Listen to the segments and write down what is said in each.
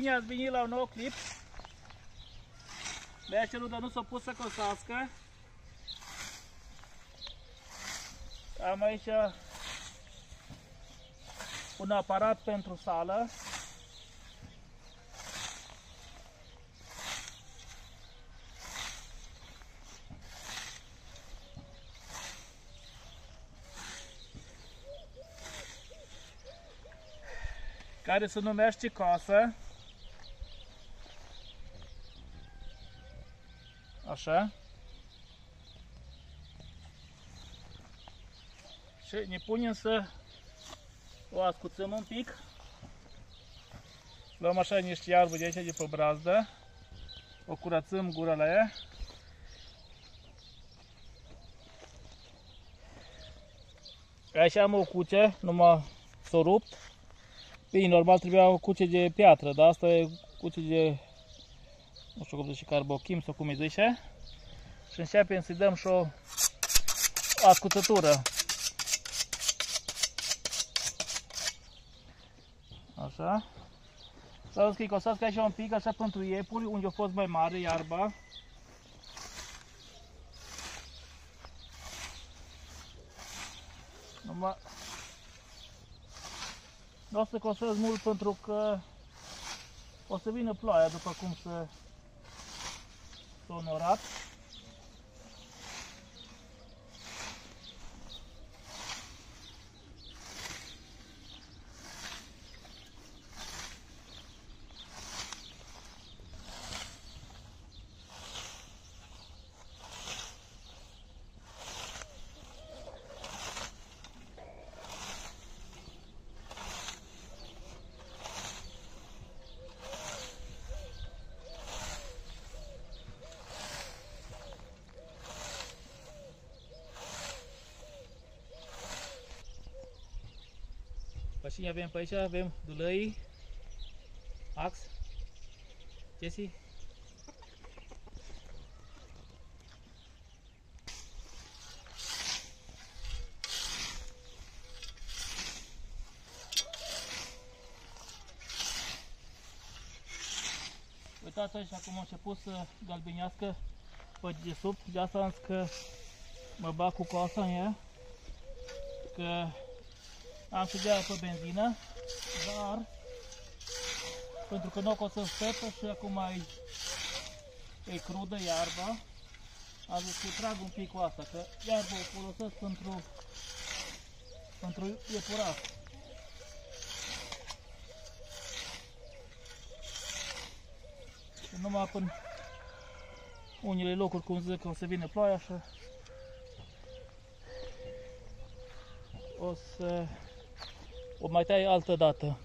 bine ați venit la un nou clip. Mi-a cerut de nu s-o pus să cosească. Am aici un aparat pentru sală. Care se numește casă. Așa. Și ne punem să o ascuțăm un pic. Luăm așa niște iarbă de aici de pe brazdă. O curățăm gura la ea. Aici am o cuce, numai s-o rupt. Bine, normal trebuia o cuce de piatră, dar asta e cuce de, nu știu cum zice, carbochim sau cum îi zice. Și începem să-i dăm și o ascuțătură. Așa. S-a văzut că-i cosească aici un pic, așa pentru iepuri, unde a fost mai mare iarba. Numai nu o să cosesc mult pentru că o să vină ploaia după cum s-a onorat. Pe cine avem pe aici? Avem dulăi, ax, Jesse. Uitați așa cum a început să galbenească pe desubt, de asta am zis că mă bag cu coasa în ea, că am și de-aia pe benzină, dar pentru că nu o să stătă și acum e crudă iarba, am zis că trag un pic cu asta, că iarba o folosesc pentru iepurat. Și numai până unele locuri, cum zic, o să vină ploaia și o mai tai altă dată.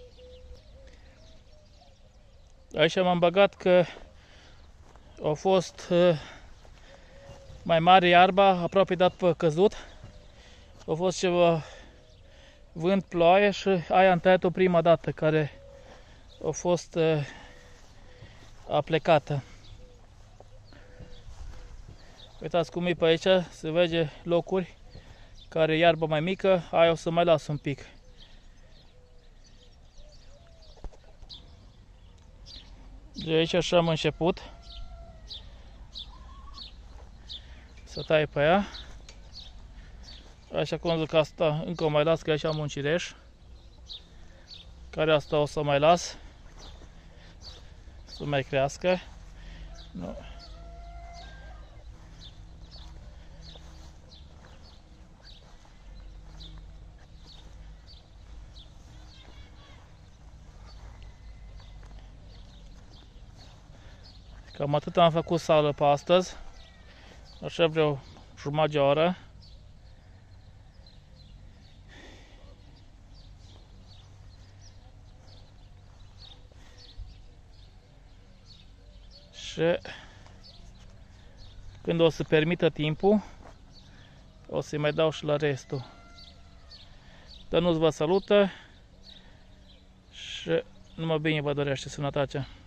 Aici m-am băgat că a fost mai mare iarba, aproape dat pe căzut. A fost ceva vânt, ploaie și aia am tăiat-o prima dată care a fost aplecată. Uitați cum e pe aici, se vede locuri care iarbă mai mică, aia o să mai las un pic. De aici așa am început să tai pe ea. Așa cum zic, asta încă o mai las, că aici am un cireș, care asta o să mai las să mai crească. Nu. Cam atât am făcut sală pe astăzi, așa vreo jumătate de oră. Și când o să permită timpul, o să-i mai dau și la restul. Dănuț vă salută și numai bine vă dorește, sănătate!